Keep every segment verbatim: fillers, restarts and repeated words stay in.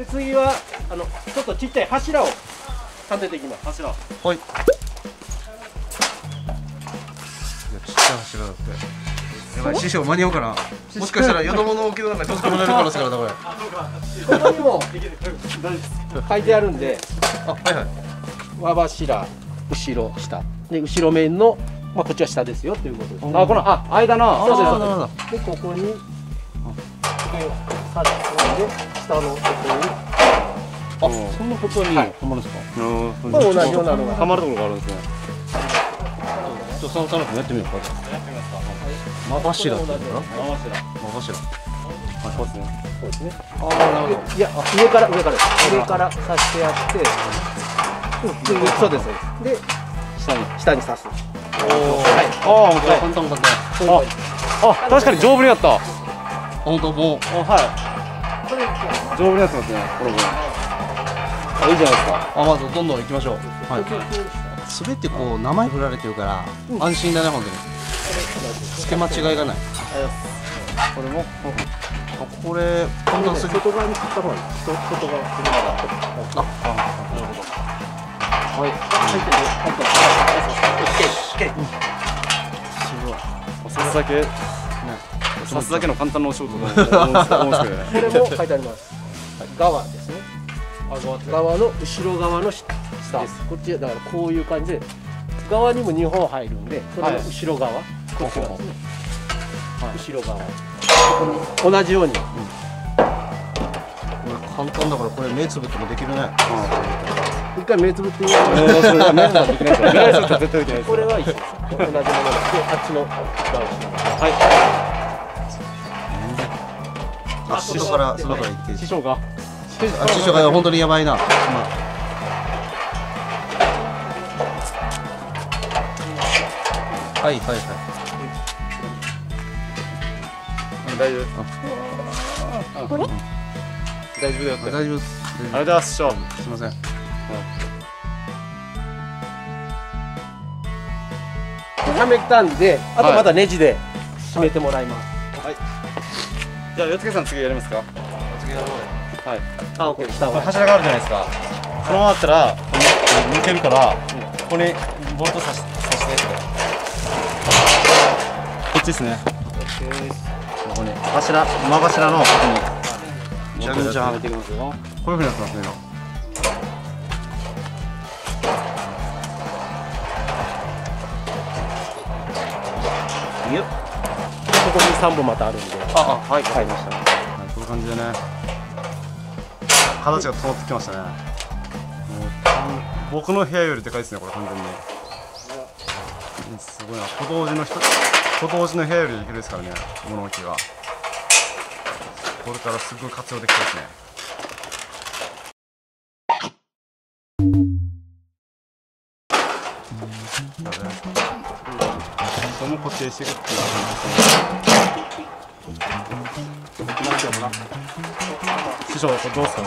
で次はあのちょっとちっちゃい柱を立てていきます。柱。はい。 いやちっちゃい柱だって。やばい師匠間に合うかな。もしかしたらよどもの大きさなんか閉じ込められる可能性があるなこれ。 ここにも書いてあるんで。 あはいはい。 輪柱、後ろ下で後ろ面のまあこっちは下ですよっていうことです。あこのあ間のそうですそうです。でここにさで下のところにあそんなことにはまるんですか。 これ同じようなのがはまるところがあるんですね。ちょっとそのさんやってみようか。やってみますか。間柱っていうのかな。間柱。間柱。はいそうですね。 そうですね。ああなるほど。いや上から上から上から刺してやって。そうですで下に下に刺す。おお。はい。ああ簡単簡単。ああ確かに丈夫になった。 本当もうはい。丈夫になってますねこの分。あいいじゃないですか。 あまずどんどん行きましょう。はい。すべてこう名前振られてるから安心だね本当に。付け間違いがない。これもこれこんなすぎ。外側に切った方がいい。外側。ああなるほど。はい。入ってる。入ってる。オッケー。オッケー。すごい。 刺すだけ。ね。刺すだけの簡単なお仕事が。これも書いてあります。側ですね。側の後ろ側の下。こっちだからこういう感じで。側にもにほん入るんで、それの後ろ側。こっち側ですね。後ろ側。同じように。 簡単だからこれ目つぶってもできるね。 一回目つぶってみよう。これは一緒です。同じもので、あっちの側をしながら。はい。 あ、外から外から行って。 師匠が。 あ、師匠が本当にやばいな。はいはいはい。 大丈夫。これ？大丈夫だよって。 大丈夫です。 ありがとうございます。師匠。 すみません。 はめたんで、あとまたネジで締めてもらいます。 はい。じゃあ、よつけさん次やりますか。 次やろう。 はい。 あ、オッケー。下は柱があるじゃないですか。そのままだったら、抜けるから、ここにボルト刺し、刺してって。こっちですね。ここに柱、馬柱のここに。 じゃんじゃんはめていきますよ。こういうふうになってますね。 よっ。ここにさんぼんまたあるんで。 あ、あ、はい、買いました。はい、こういう感じでね。形が整ってきましたね。もう僕の部屋よりでかいですね、これ完全に。すごいな、小道寺の人、小道寺の部屋よりできるですからね、物置が。これからすごい活用できそうですね。これも固定していくっていう感じですね。師匠、これどうですかこ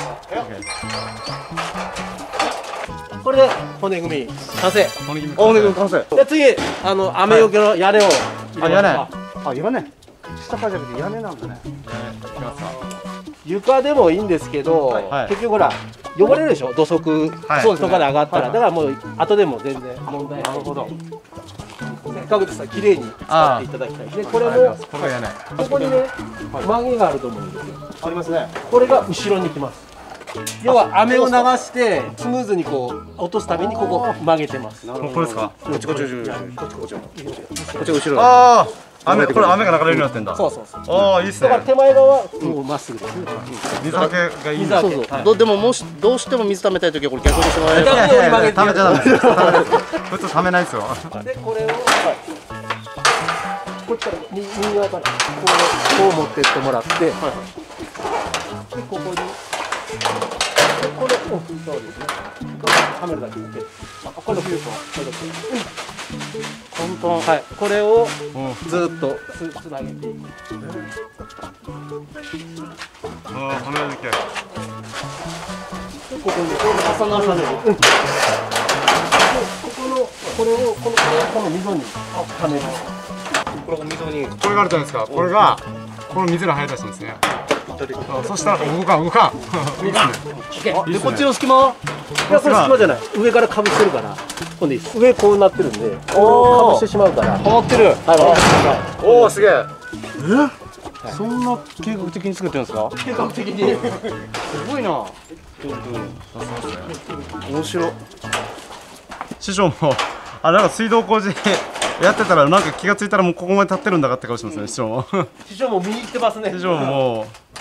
れ。 これで骨組み完成。 骨組み骨組み完成。で次あの雨よけの屋根をあ屋根。 あ屋根。下からじゃなくて屋根なんだね。 床でもいいんですけど、結局ほら汚れるでしょ土足そうとかで上がったら、だからもう後でも全然問題ない。なるほど。せっかくですから綺麗に使っていただきたい。でこれもここにね曲げがあると思うんですよ。 ありますね。 これが後ろに来ます。要は雨を流してスムーズにこう落とすためにここ曲げてます。 これですか？ こっちこっちこっちこっちこっちこっち後ろ。 ああ。雨これ雨が流れるようになってんだ。 そうそうそう。 ああいいっすね。 だから手前側はもうまっすぐです。 水はけがいいんだ。 そうそう。 どでももしどうしても水溜めたいときはこれ逆にしてもらえれば。 逆に曲げて。 溜めちゃダメです。普通溜めないですよ。 でこれをこっちから右側からこうこう持ってってもらって、でここにこれそうですね。はめるだけで。あこれ冬とこれだけ。 簡単。 はい、これをずっとつつなげていく。 ああ、はめるだけ。 ここにこれ重なる。うん。ここのこれをこのこの溝にはめる。 これ溝にこれがあるじゃないですか。これがこの水が入ったしですね。 そしたら動かん動かん。 でこっちの隙間は？ いやこれ隙間じゃない。上からかぶしてるから。今度いいです。上こうなってるんで、かぶしてしまうから。 はまってる。 はい。 おおすげえ。 え？そんな計画的に作ってるんですか？ 計画的に。 すごいな。面白い。 師匠もあなんか水道工事やってたらなんか気がついたらもうここまで立ってるんだかって顔しますね師匠も。 師匠も見に行ってますね。 師匠ももう。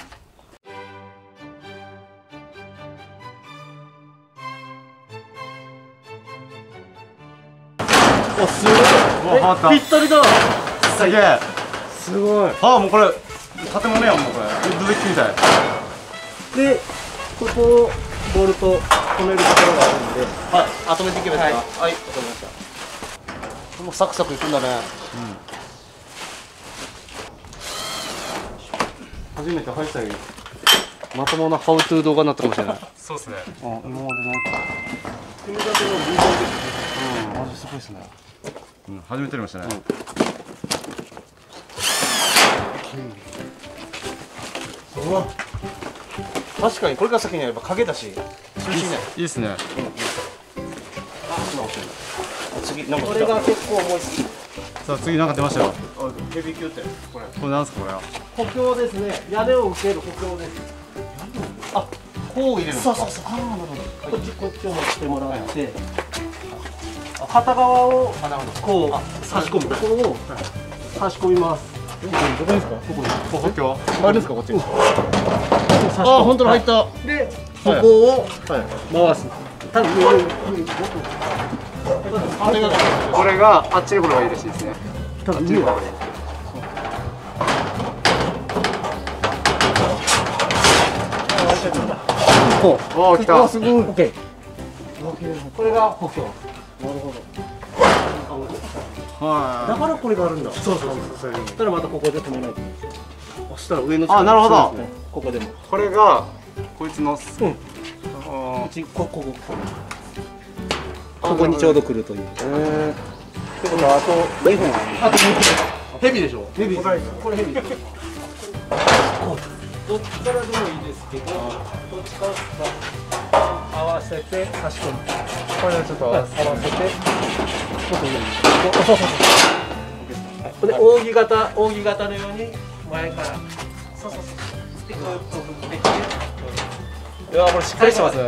おすごい。 はまったぴったりだ。 すげえ。 すごい。 あもうこれ建物やんもうこれ。出てきてみたい。 でここをボルト止めるところがあるんで。 はい、あとめていけばいいですか？はい、わかりました。もうサクサクいくんだね。うん。初めて入ったよ。まともなハウトゥー動画になったかもしれない。 そうですね。 あ、今までないか。 組み立ての部分ですね。 うん、マジすごいですね。 うん初めてやりましたね。 うわ。確かにこれから先にやれば影だし、涼しいね。 いいですね。 次なんかこれが結構重い。 さあ次なんか出ましたよ。 ヘビー級ってこれ。 これなんですかこれは。 補強ですね。屋根を受ける補強です。 あ、こう入れる。 そうそうそう。ああ、なるほど。こっちこっちを持ってもらって、片側をこう差し込むところを差し込みます。 どこですか？ここに。 補強。 あれですかこっち。 ああ、本当だ入った。 で、ここを回す。多分上にこれがあっちにこれがいいらしいですね。 多分上。こう。 おお来た。 すごい。オッケー。これが補強。なるほど。 はだからこれがあるんだ。そうそうそう。そしたらまたここで止めないと。 そしたら上の。 あなるほど。 ここでも。 これがこいつの。うん。 ここここ。ここにちょうど来るという。 えってことはあとにほん。あとにほん。ヘビでしょ。ヘビ。これヘビ。どっちからでもいいですけど、どっちから合わせて差し込む。 これちょっと合わせて。 合わせて。もっと上に。そうそうそう。で扇形扇形のように前から。そうそうそう。でこういうこうできて。 いやこれしっかりしてます。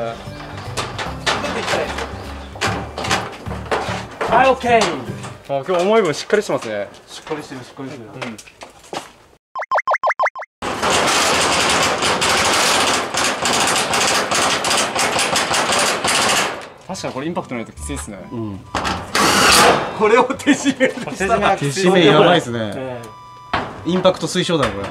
はい、オッケー。 あ今日重い分しっかりしてますね。 しっかりしてるしっかりしてる。うん。 確かにこれインパクトないときついですね。 うん。 これを手締めにしたら手締めやばいですね。インパクト推奨だこれ。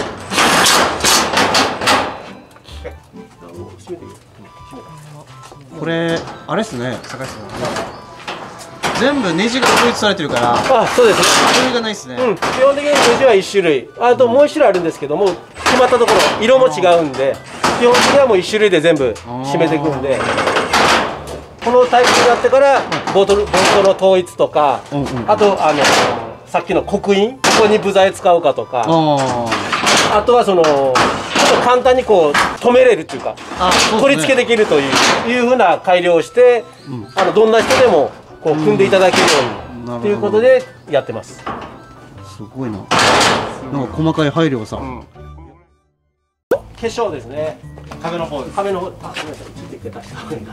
これあれですね、坂井さん。全部ネジが統一されてるから。 あ、そうですね。 種類がないですね。 うん、基本的にネジはいち種類、あともういち種類あるんですけども、決まったところ色も違うんで、基本的にはもういち種類で全部締めていくんで、このタイプになってからボトルボルトの統一とか、 うんうんうん、 あとあのさっきの刻印、ここに部材使うかとか、 ああとはそのちょっと簡単にこう止めれるっていうか、 あ、そうですね、 取り付けできるといういうふうな改良をして、うん、あのどんな人でもこう組んでいただけるようにということでやってます。 すごいな。なんか細かい配慮がさ。うん、 化粧ですね。 壁の方です。 壁の方、あ、ごめんなさい、ちょっと一回出した方がいいか。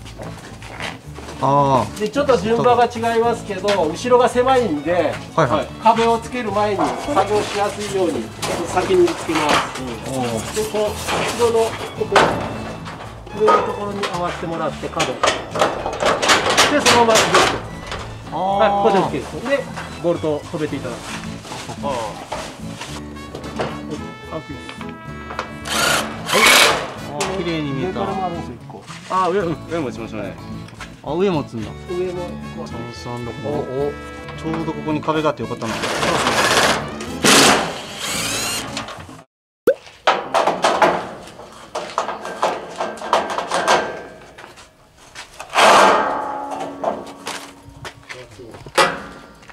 ああ。 でちょっと順番が違いますけど、後ろが狭いんで、 はいはい、 壁をつける前に作業しやすいように先につけます。うん、でこの後ろのここ上のところに合わせてもらって角。でそのままグッと。はい、ここで OK です。でボルトを止めていただく。ああ。 はい。綺麗に見えた。 ああ、上、上持ちましょうね。 あ、上持つんだ。 上のさんろくご。ちょうどここに壁があってよかったな。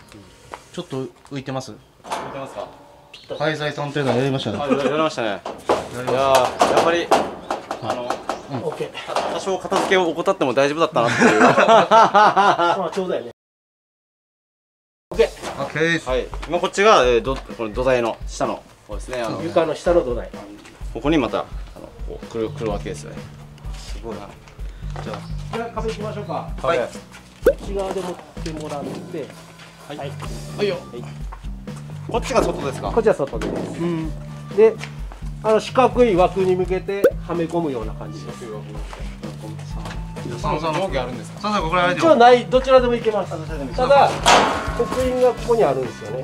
ちょっと浮いてます。 浮いてますか。 廃材探偵団やりましたね。 やりましたね。 いやーやっぱりあのオッケー。 多少片付けを怠っても大丈夫だったなっていう。 まあちょうだいね。オッケー。 オッケー。はい。今こっちが、えー、どこの土台の下の方ですね。あの床の下の土台。 ここにまたあのこう来る来るわけですよね。すごいな。 じゃあじゃあ壁行きましょうか。 はい。 内側で持ってもらって、はい。はい。 はいよ。こっちが外ですか。 こっちは外です。うん。で、あの四角い枠に向けてはめ込むような感じです。 その上下あるんですか。そうそう、これあれで一応ない、どちらでもいけます。ただ刻印がここにあるんですよね。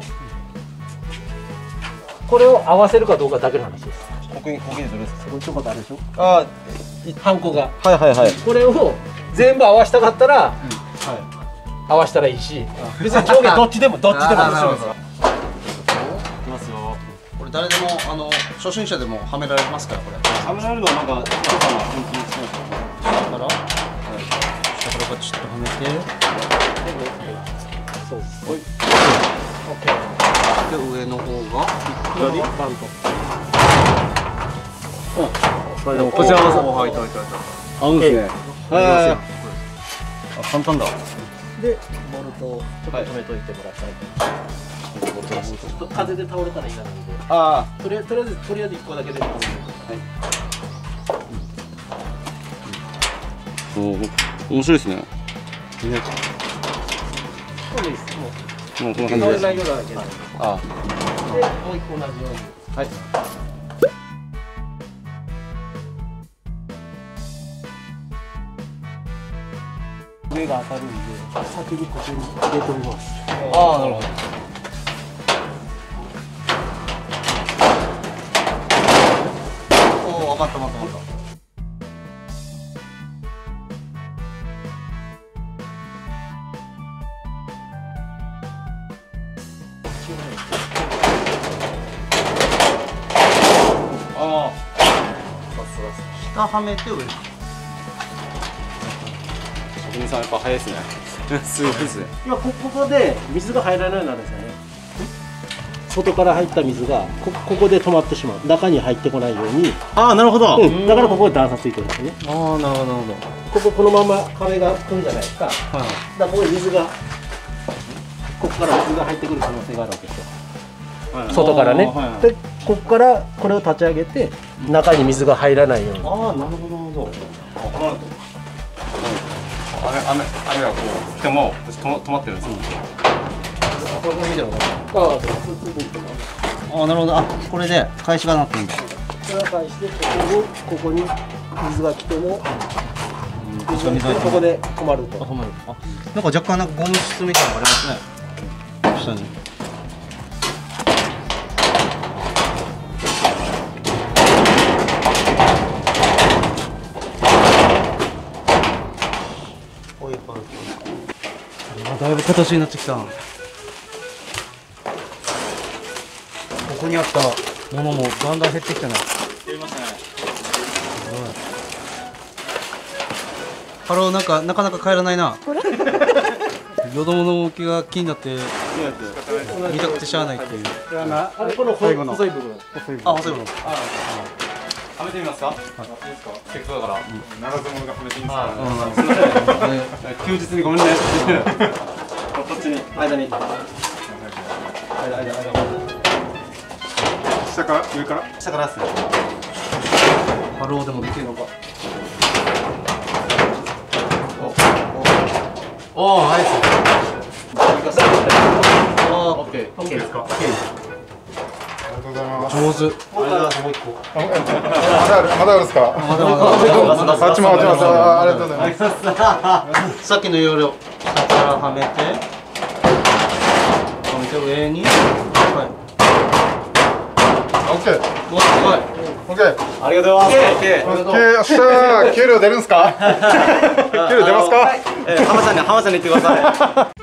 これを合わせるかどうかだけの話です。 刻印刻印するんですか。 ここにちょこっとあるでしょ。 ああ、 ハンコが。 はいはいはい。 これを全部合わせたかったら、合わせたらいいし、別に上下どっちでもどっちでも。 これ誰でもあの初心者でもはめられますからこれ。 はめられるのはなんか一つの研究してますよ。 下から、はい、下からこっちょっとはめて、 そうです。 はい。オッケー。で上の方が左バント。 お、こちらもはいはいはいはい。合うんですね。はい。あ、簡単だ。 でボルトをちょっと止めといてもらったら。風で倒れたらいいなので、ああ、とりあえずとりあえずとりあえず一個だけでも。はい。 おお、面白いですね。 そうです。もう、 もうこんな感じで。 倒れないようなだけで。ああ。で、もう一個同じように。はい。上が当たるんで、先にここに入れてみます。 ああ、なるほど。 分かった分かった分かった。 ああ。 下はめて上。 職人さんやっぱ早いですね。すごいですね。 今ここで水が入らないようになるんですよね。外から入った水が こ, ここで止まってしまう。中に入ってこないように。 ああ、なるほど、 うん、だからここで段差ついてるんですね。 ああ、なるほどなるほど。 こここのまま壁が来るじゃないですか。はい、だからここに水がここから水が入ってくる可能性があるわけですよ。はい、外からね。はいはい、でここからこれを立ち上げて中に水が入らないように。 ああ、なるほどなるほど。あ、雨雨雨がこう来ても止まってるんですよ。 これ見てもああ、なるほど。あ、これで返しがなってるんだ。 これを返してここをここに水が来ても、ここで止まると。 止まる。あ、なんか若干なんかゴム質みたいなのがありますね。下に。だいぶ形になってきた。ここにあったものもだんだん減ってきたね。 減りましたね。 ハロー、なんかなかなか帰らないな。よどもの動きが気になって見たくてしゃあないっていう。 あれこの細い部分。 あ、細い部分。 はめてみますか。はい、いいですか。せっかくだから。ならず者がはめていいんですか。休日にごめんね。こっちに間に。間間間。下から上から。下からですね。 ハローでもできるのか。 おお、ナイス。 ああ、オッケー。 オッケーですか。 上手。 まだある、 まだあるですか。 まだまだ。 あっちもあっちもありがとうございます。さっきの要領、下からはめて、はめて上に。はい。 オッケー。オッケー。 ありがとうございます。オッケー。 オッケー。よっしゃー。給料出るんですか。給料出ますか。 浜ちゃんに浜ちゃんに言ってください。